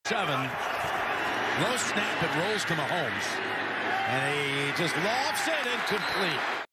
7. Low snap, it rolls to Mahomes. And he just lofts it incomplete.